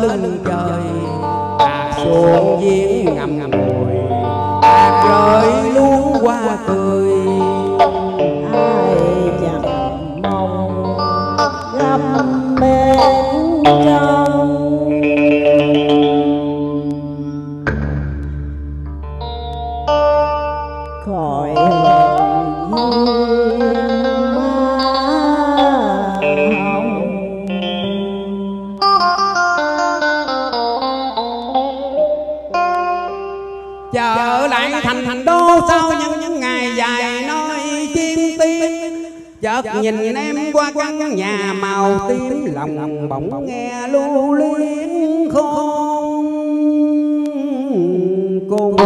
lưng trời, xuồng giếng ngầm ngùi, rơi luôn qua cười. Ai chẳng mong gặp bên trong, khỏi hồn duyên má hồng. Trở lại thành đô sau những ngày dài nói chim tiên, chợt nhìn em qua căn nhà màu tím, lòng bỗng nghe lưu luyến khôn cùng.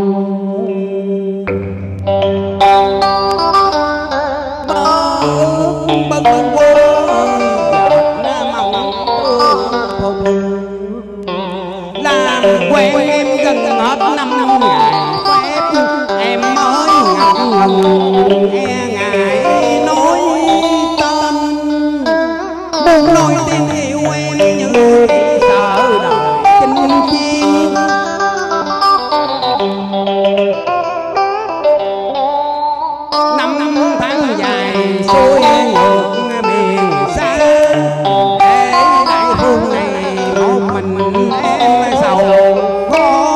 Bâng quơ làm quen em gần hết 5 ngày phép, em mới ngập ngừng e ngại nói tên, muốn nói tiếng yêu em nhưng sợ đời kinh chi. Năm tháng dài xuôi ngược miền xa, để lại phương này một mình em sầu khổ.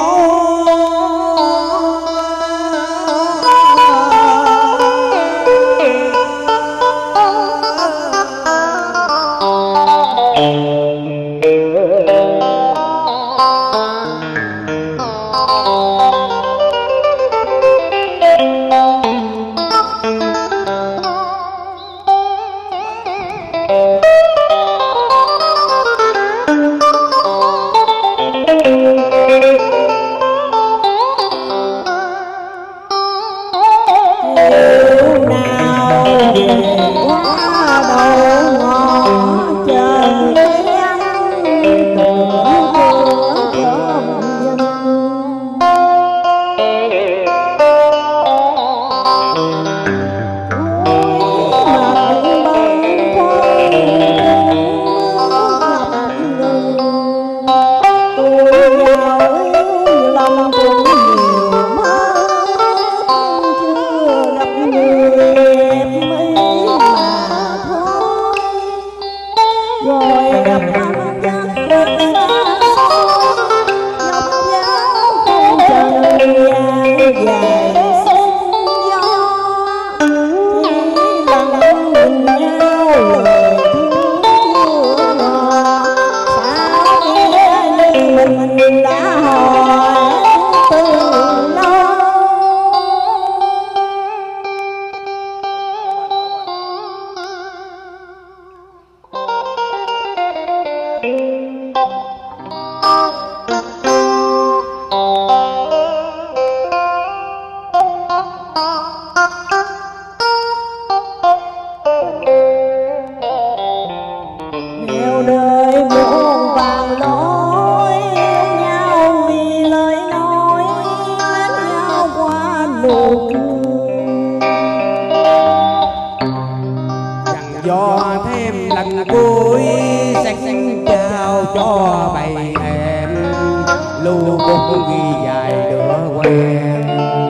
Do thêm lần cuối sẽ trao cho bầy em lưu bút ghi dài đứa quen.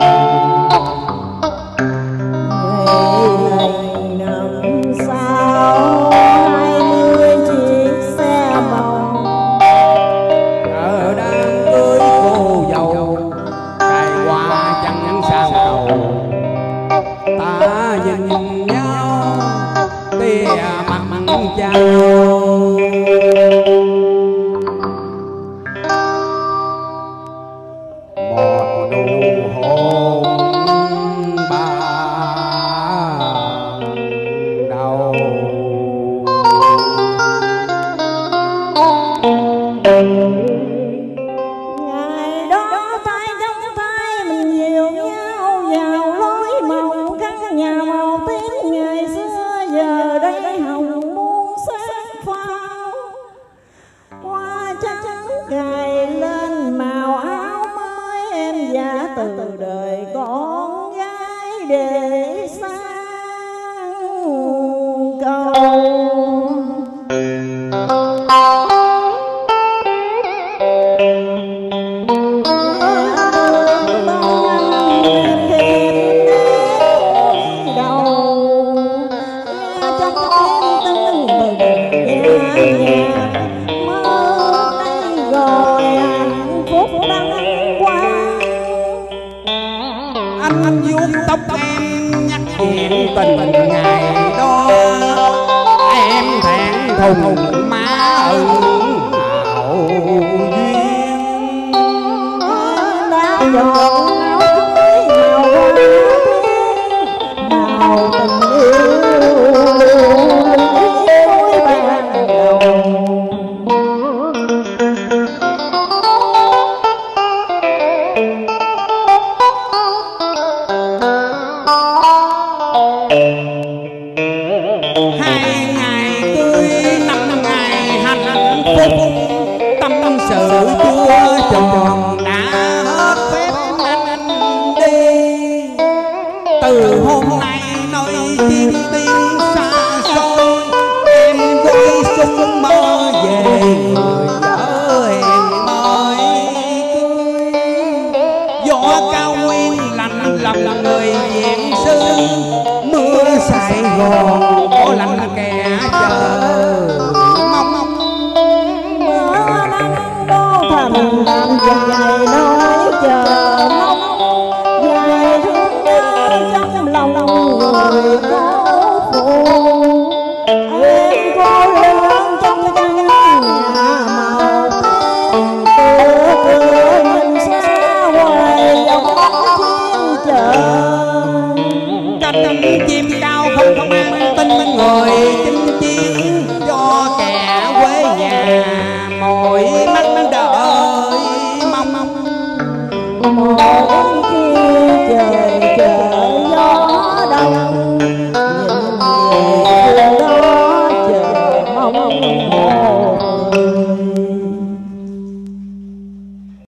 Ngày năm sau 20 chiếc xe màu, ở đang cưới cô dâu cài hoa chẳng sao cầu, ta nhìn nhau tia mặt chào. Một nụ hôn ban đầu. Ngày đó tay trong tay mình dìu nhau vào lối mộng căn nhà màu tím ngày xưa, giờ đây hồng muôn sáng. thùng má hảo duyên đã chọn áo cưới màu tình yêu cuối ban đầu. hai ngày tươi năm ngày hạnh phúc tâm sự chúa tròn đã hết phép anh đi từ hôm nay nơi thiên tiên xa xôi em quay xuân mơ về người vợ hẹn mới cưới gió cao nguyên lạnh lòng người diện sương mưa Sài Gòn có lạnh kẻ chờ mong Mưa nắng đô thành làm dài nói chờ mong dài thương nhớ trong lòng người có phụ em cô lớn trong căn nhà màu cửa nhìn xa hoài dòng thiên chờ cánh chim